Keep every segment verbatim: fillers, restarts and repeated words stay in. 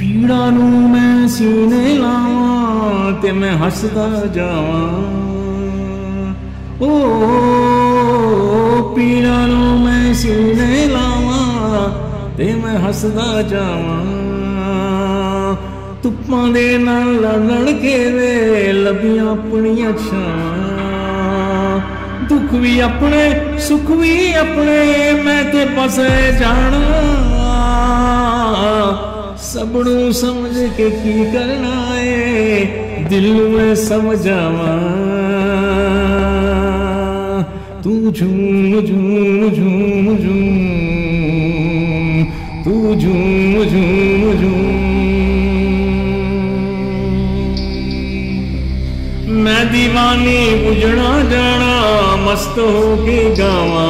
पीड़ा नू मैं सीने लावां ते मैं हसदा जावां। ओ पीड़ा नू मैं सीने लावां ते मैं हसदा जावां। धुप्पां दे नाल लड़ के वे लबियां अपनियां छावां। दुख भी अपने सुख भी अपने मैं ते बसे जाना। सबनू समझ के की करना है दिल में समझावा। तू झूम झूम झूम झूम तू झूम झूम झूम। मैं दीवानी बुझना जाना मस्त होके गावा।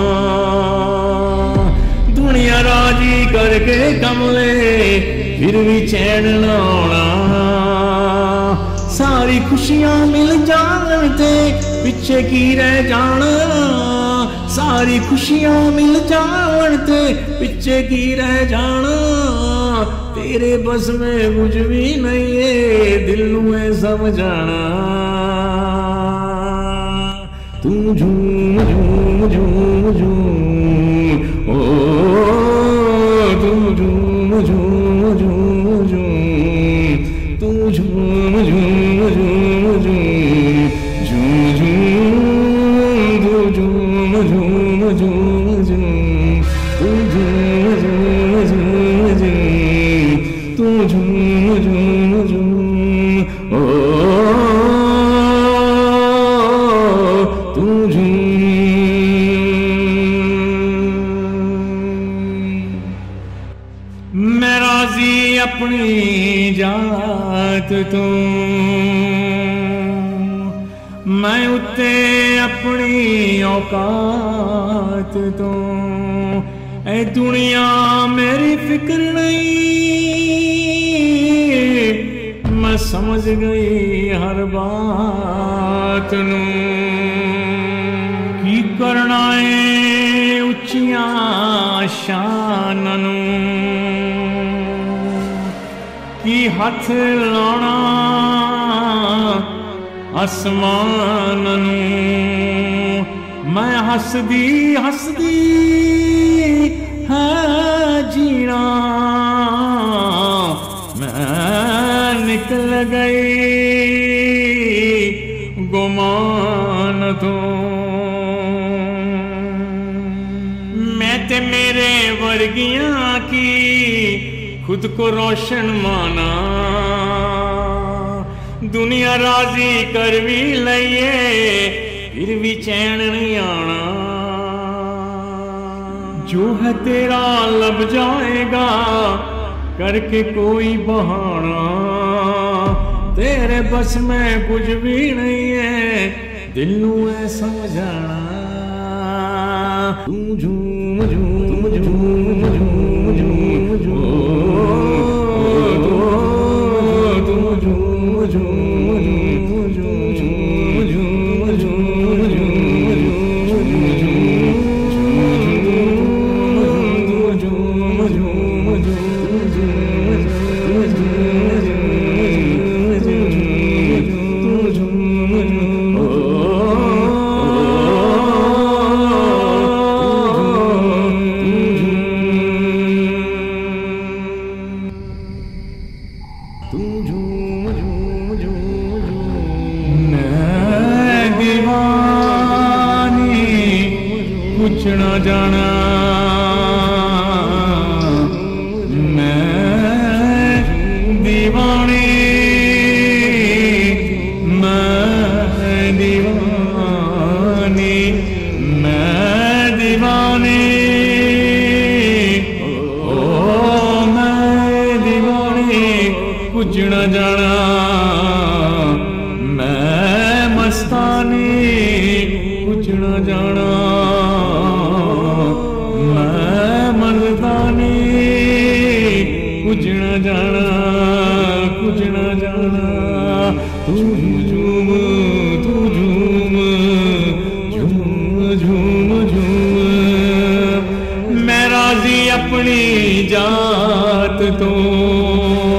दुनिया राजी करके कमले फिर भी चैन न आना। सारी खुशियां मिल जान ते पिछे की रह जाना। सारी खुशियां मिल जान ते पिछे की रह जाना। तेरे बस में कुछ भी नहीं है दिल में समझाना। तू झूम झूम झूम झूम ओ तू झूम झूम झूम झूम तू झूम झूम झूम झूम झूम झूम तू झूम झूम झूम झूम तू झूम झूम झूम झूम तू झूम झूम झूम ओ तू झूम। मैं राजी अपनी जात तो मैं उत्ते अपनी औकात तो। ऐ दुनिया मेरी फिक्र नहीं मैं समझ गई हर बात नू। की करना है उच्चियां शानां नू की हथ लाना आसमान नू। मैं हसदी हसदी है जीना मैं निकल गई गुमान तो। मैं ते मेरे वर्गियां की खुद को रोशन माना। दुनिया राजी कर भी लइए फिर भी चैन नहीं आना। जो है तेरा लब जाएगा करके कोई बहाना। तेरे बस में कुछ भी नहीं है दिल नू है समझाना। तू झूम झूम झूम झूम झूम झूम तू झूम झूम झूम झूम झूम कुछ न जाना। मैं दीवानी मैं दीवानी मैं दीवानी ओ मैं दीवानी कुछ न जाना। मैं मस्तानी कुछ न जाना। कुछ न जाना कुछ न जाना। तू झूम तू झूम झूम झूम झूम। मैं राजी अपनी जात तो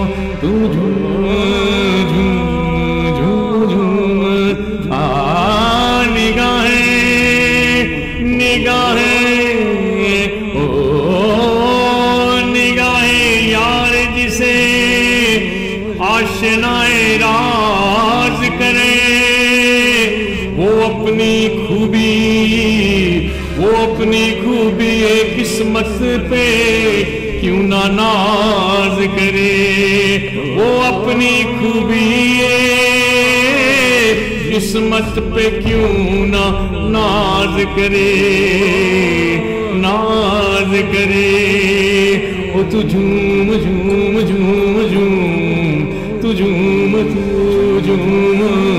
झूम झूम झूम झूम। आ निगाहें निगाहें ओ निगाहें यार जिसे आशनाए राज करे, वो अपनी खूबी वो अपनी खूबी किस्मत पे क्यों ना नाज करे, वो अपनी खूबी किस्मत पे क्यों ना नाज करे, नाज करे। ओ तू झूम झूम झूम झूम तू झूम तू झूम